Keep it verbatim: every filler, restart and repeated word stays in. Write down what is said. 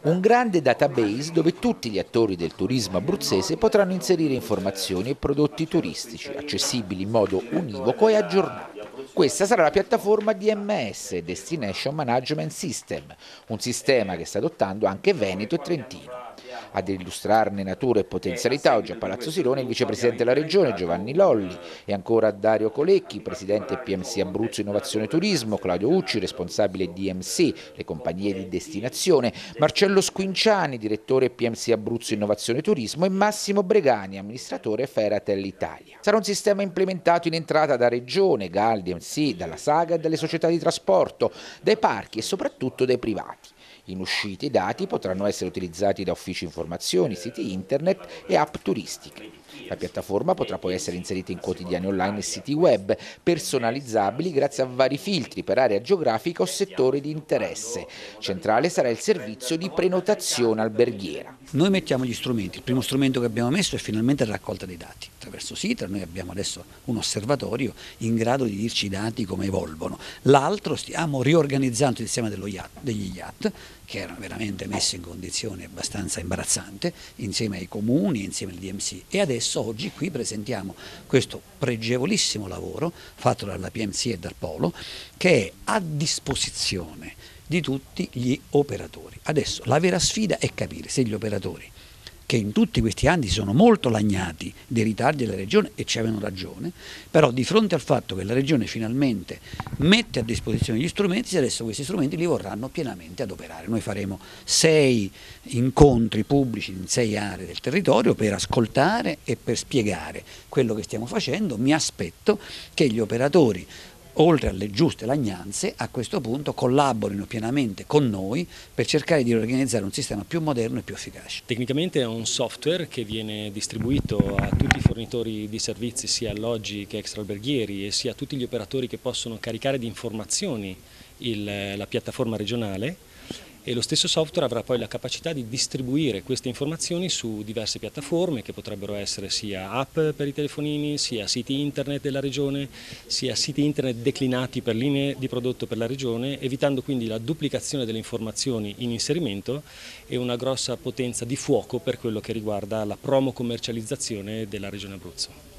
Un grande database dove tutti gli attori del turismo abruzzese potranno inserire informazioni e prodotti turistici, accessibili in modo univoco e aggiornato. Questa sarà la piattaforma D M S, Destination Management System, un sistema che sta adottando anche Veneto e Trentino. Ad illustrarne natura e potenzialità oggi a Palazzo Sirone il vicepresidente della regione Giovanni Lolli e ancora Dario Colecchi, presidente P M C Abruzzo Innovazione Turismo, Claudio Ucci, responsabile D M C, le compagnie di destinazione, Marcello Squinciani, direttore P M C Abruzzo Innovazione Turismo e Massimo Bregani, amministratore Feratel Italia. Sarà un sistema implementato in entrata da regione, G A L, D M C, dalla Saga e dalle società di trasporto, dai parchi e soprattutto dai privati. In uscita i dati potranno essere utilizzati da uffici informazioni, siti internet e app turistiche. La piattaforma potrà poi essere inserita in quotidiani online e siti web, personalizzabili grazie a vari filtri per area geografica o settore di interesse. Centrale sarà il servizio di prenotazione alberghiera. Noi mettiamo gli strumenti, il primo strumento che abbiamo messo è finalmente la raccolta dei dati. Attraverso Sitra noi abbiamo adesso un osservatorio in grado di dirci i dati come evolvono. L'altro, stiamo riorganizzando il sistema dello yacht, degli yacht, che erano veramente messi in condizioni abbastanza imbarazzanti, insieme ai comuni, insieme al D M C. E adesso oggi qui presentiamo questo pregevolissimo lavoro fatto dalla P M C e dal Polo, che è a disposizione di tutti gli operatori. Adesso la vera sfida è capire se gli operatori, che in tutti questi anni si sono molto lagnati dei ritardi della Regione e ci avevano ragione, però di fronte al fatto che la Regione finalmente mette a disposizione gli strumenti, adesso questi strumenti li vorranno pienamente adoperare. Noi faremo sei incontri pubblici in sei aree del territorio per ascoltare e per spiegare quello che stiamo facendo. Mi aspetto che gli operatori, oltre alle giuste lagnanze, a questo punto collaborino pienamente con noi per cercare di organizzare un sistema più moderno e più efficace. Tecnicamente è un software che viene distribuito a tutti i fornitori di servizi, sia alloggi che extraalberghieri, e sia a tutti gli operatori che possono caricare di informazioni il, la piattaforma regionale, e lo stesso software avrà poi la capacità di distribuire queste informazioni su diverse piattaforme che potrebbero essere sia app per i telefonini, sia siti internet della regione, sia siti internet declinati per linee di prodotto per la regione, evitando quindi la duplicazione delle informazioni in inserimento e una grossa potenza di fuoco per quello che riguarda la promo commercializzazione della regione Abruzzo.